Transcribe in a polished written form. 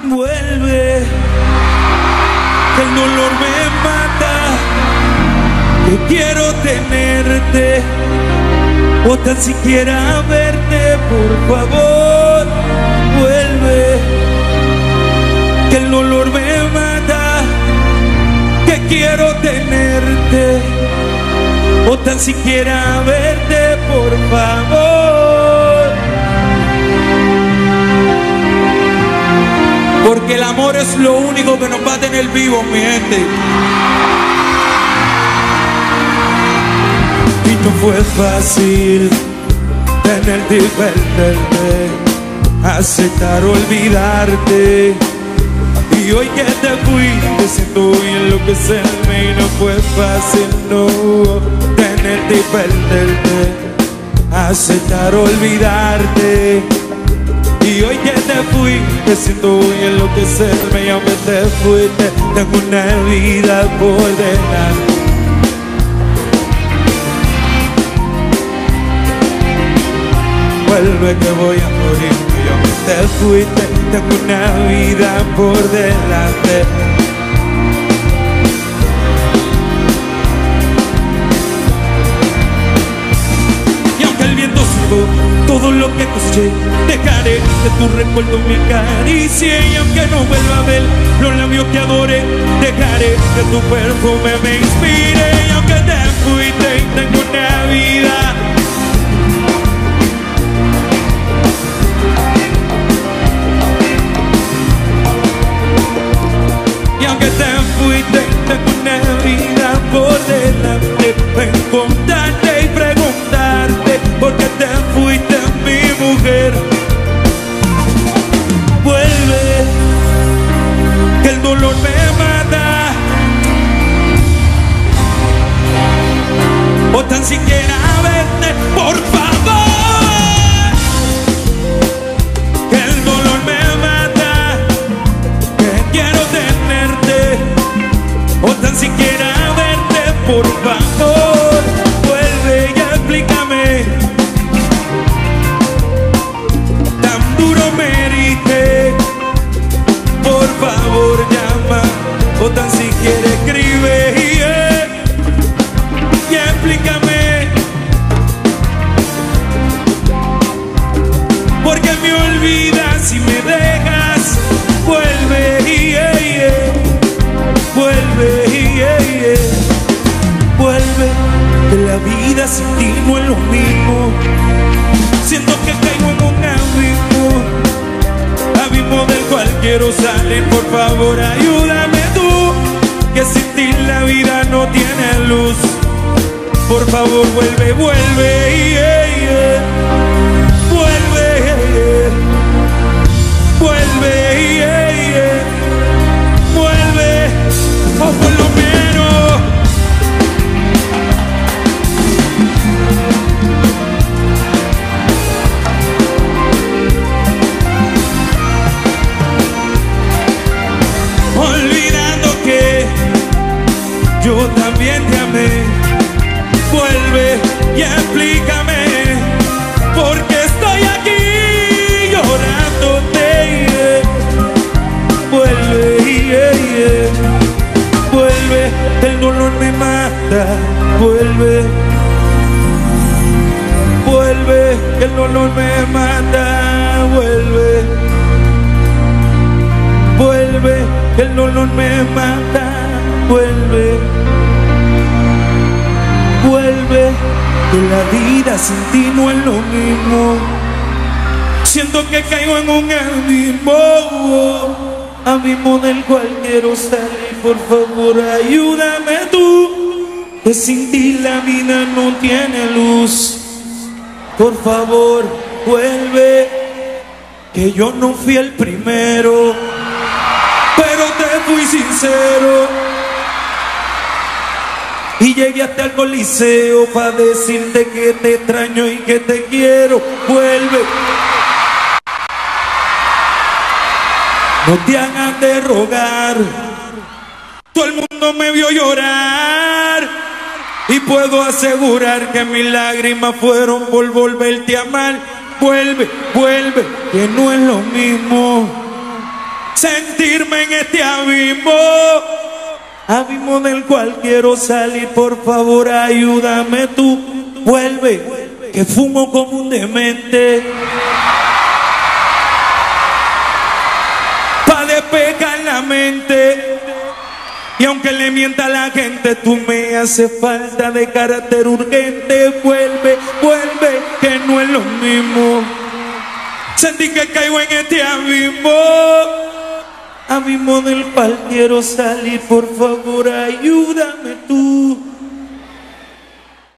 Vuelve, que el dolor me mata, que quiero tenerte o tan siquiera verte, por favor. Vuelve, que el dolor me mata, que quiero tenerte o tan siquiera verte, por favor. Porque el amor es lo único que nos va a tener vivos, mi gente. Y no fue fácil tenerte y perderte, aceptar olvidarte. Y hoy que te fuiste siento enloquecerme. Y no fue fácil, no, tenerte y perderte, aceptar olvidarte. Y hoy que te fuiste siento enloquecerme. Y aunque te fuiste tengo una vida por delante. Vuelve que voy a morir. Y aunque te fuiste tengo una vida por delante. Y aunque el viento secó todo lo que coseché, dejaré que tu recuerdo me acaricie. Y aunque no vuelva a ver los labios que adoré, dejaré que tu perfume me inspire. Y aunque te fuiste tengo una vida. Y aunque te fuiste tengo una vida por delante. Encontrarte y preguntarte por qué te fuiste, mi mujer. Vuelve, que el dolor me mata, o tan siquiera verte, por favor. Que el dolor me mata, que quiero tenerte, o tan siquiera verte, por favor. Vuelve y explícame, tan duro me heriste. Por favor llama, o tan siquiera escribe, y explícame, porque me olvidas y me dejas. Vuelve, vuelve, vuelve, que la vida sin ti no es lo mismo. Siento que caigo en un abismo del cual quiero salir. Por favor ayúdame tú, que sin ti la vida no tiene luz. Por favor vuelve, vuelve, vuelve, vuelve, vuelve, o por lo menos olvidando que yo también te amé. Vuelve y explícame por qué estoy aquí llorándote. Vuelve, vuelve, el dolor me mata. Vuelve, vuelve, el dolor me mata. Vuelve, vuelve, el dolor me mata. Vuelve, vuelve, que la vida sin ti no es lo mismo. Siento que caigo en un abismo del cual quiero salir. Por favor ayúdame tú, que sin ti la vida no tiene luz. Por favor vuelve, que yo no fui el primero, pero te fui sincero. Y llegué hasta el Coliseo para decirte que te extraño y que te quiero. Vuelve, no te hagas de rogar. Todo el mundo me vio llorar y puedo asegurar que mis lágrimas fueron por volverte a amar. Vuelve, vuelve, que no es lo mismo. sentirme en este abismo, abismo del cual quiero salir. Por favor, ayúdame tú, vuelve, que fumo como un demente, pa' despejar la mente. Y aunque le mienta a la gente, tú me haces falta de carácter urgente. Vuelve, vuelve, que no es lo mismo. Sentí que caigo en este abismo, abismo del cual quiero salir. Por favor, ayúdame tú.